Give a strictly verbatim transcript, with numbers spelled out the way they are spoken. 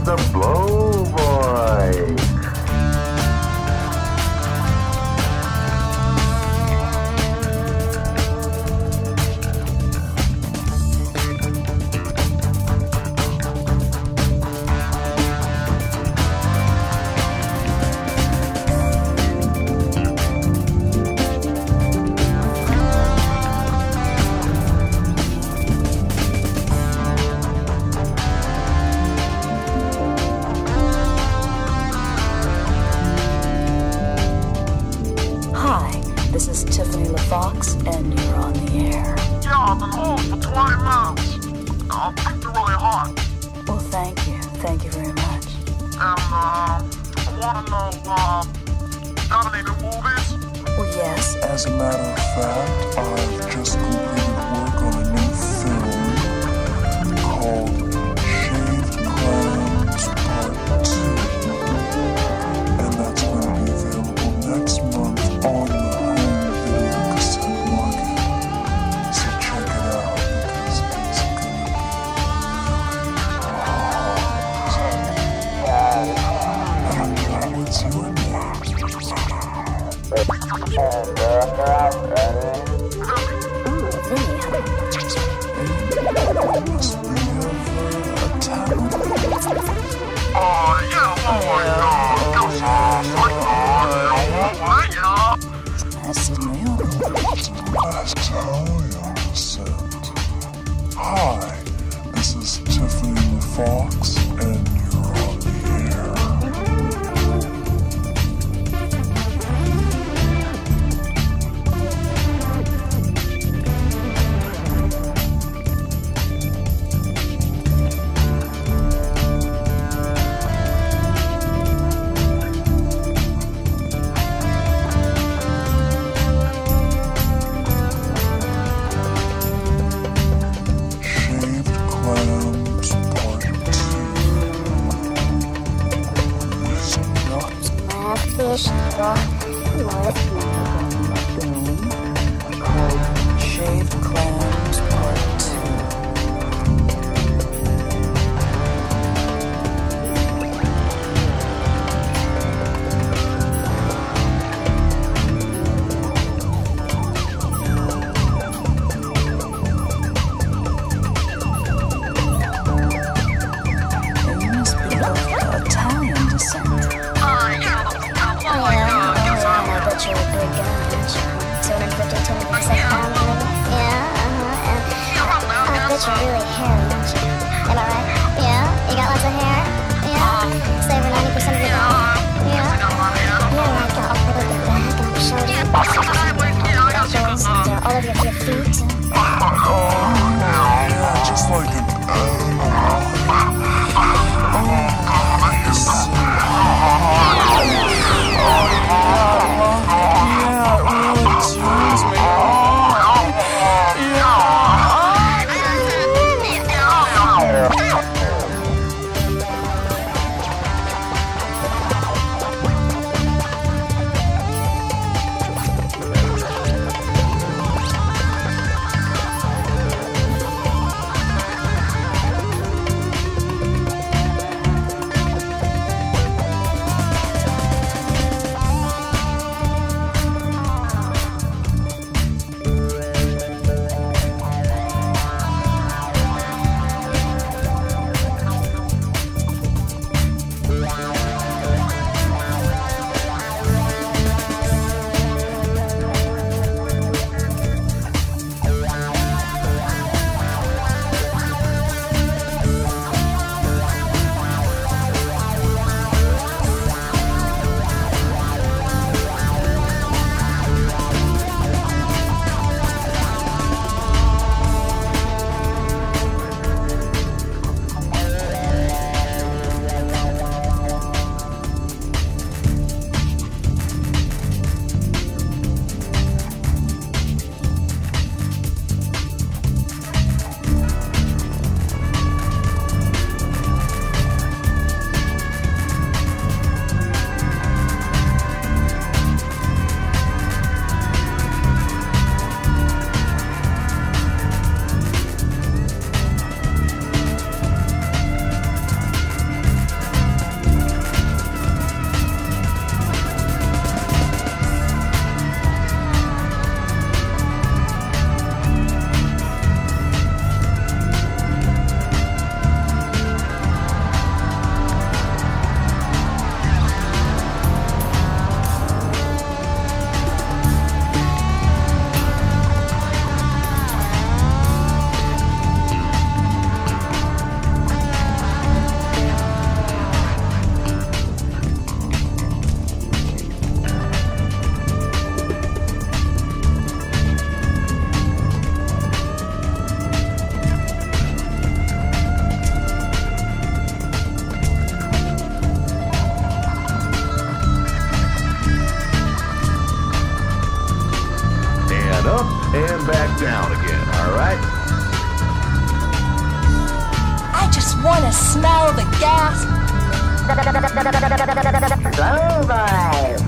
the Blow Boy. This is Tiffany LaFox, and you're on the air. Yeah, I've been home for twenty minutes. I'm really hot. Well, thank you. Thank you very much. And, uh, I want to know, uh, got any new movies? Well, yes. As a matter of fact, I've just completed work on a new film called Shaved Clams Part two. And that's going to be available next month on the Hi, this is Tiffany LaFox, and you're on the air. Fish broth with film called Shaved Clams Part two. And you must be of Italian descent. Uh, yeah. Oh, yeah, I bet you're wanna smell the gas? Slow boy.